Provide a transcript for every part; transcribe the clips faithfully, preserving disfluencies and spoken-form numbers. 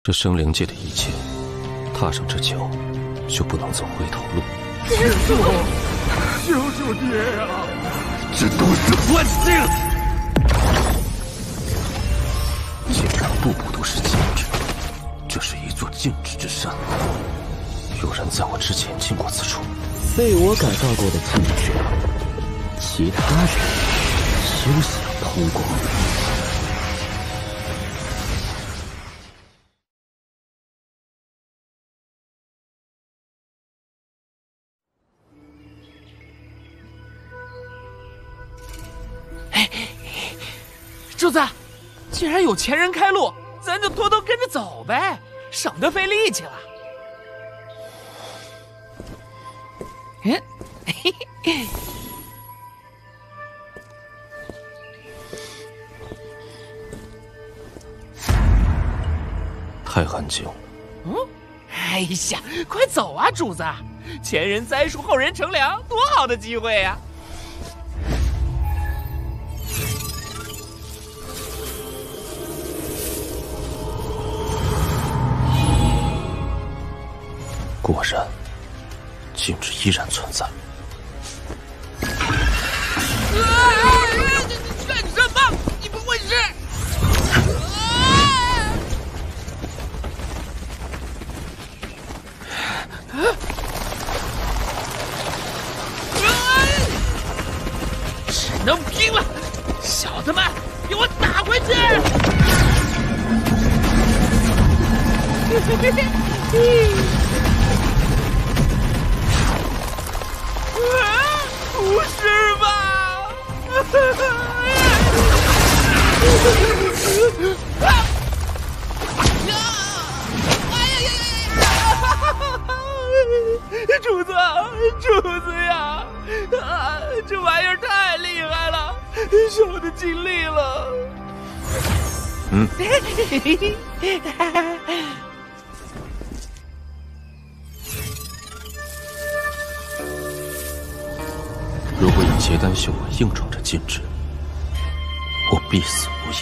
这生灵界的一切，踏上这脚，就不能走回头路。 师父，救救爹呀！ 这都是幻境！ 竟然步步都是禁制，这是一座禁制之山。有人在我之前进过此处。 被我改造过的禁制，其他人休想通过。 主子，既然有前人开路，咱就偷偷跟着走呗，省得费力气了。嗯，嘿嘿。 太安静。 嗯，哎呀，快走啊，主子！前人栽树，后人乘凉，多好的机会呀！ 果然，禁制依然存在。 啊！干什么？你不会是？啊！只能拼了！小的们，给我打回去！不是吧！主子，主子呀！啊，这玩意儿太厉害了，小的尽力了。 嗯。如果以结丹修为硬闯这禁制，我必死无疑。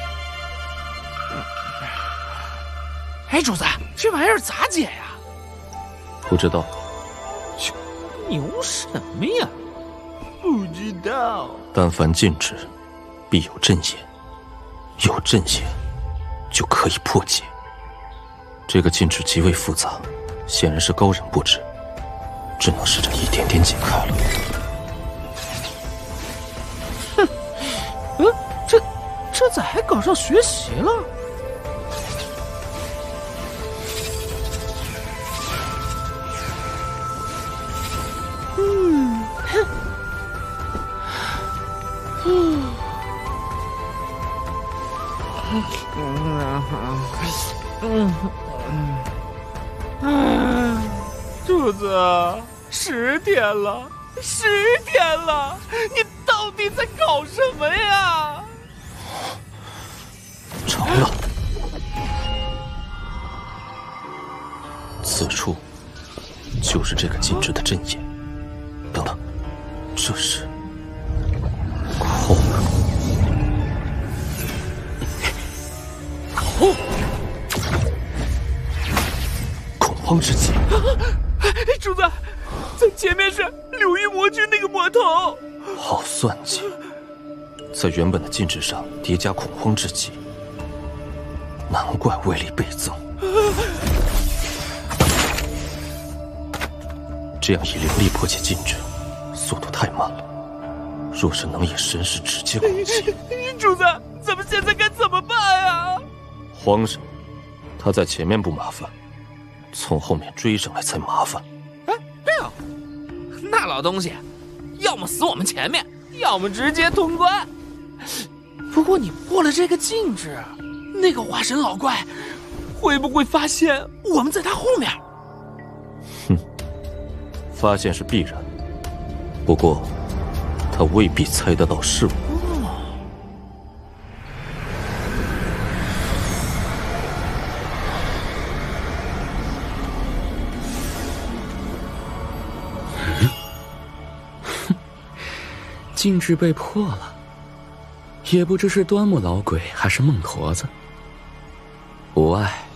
哎，主子，这玩意儿咋解呀？ 不知道。 牛什么呀？不知道。 但凡禁制，必有阵眼，有阵眼，就可以破解。这个禁制极为复杂，显然是高人布置，只能试着一点点解开了。 嗯，这这咋还搞上学习了？嗯，哼，嗯，嗯嗯嗯，主子，十天了，十天了，你。 到底在搞什么呀？ 成了，此处就是这个禁制的阵眼。等等，这是空空恐慌之极。 主子，在前面是柳玉魔君那个魔头。 好算计，在原本的禁制上叠加恐慌之极，难怪威力倍增。这样以灵力破解禁制，速度太慢了。若是能以神识直接攻击， 主子，咱们现在该怎么办呀？ 慌什么？他在前面不麻烦，从后面追上来才麻烦。 哎，对啊，那老东西。 要么死我们前面，要么直接通关。不过你破了这个禁制，那个化神老怪会不会发现我们在他后面？ 哼，发现是必然，不过他未必猜得到是我。哦、 禁制被破了，也不知是端木老鬼还是孟驼子。无碍。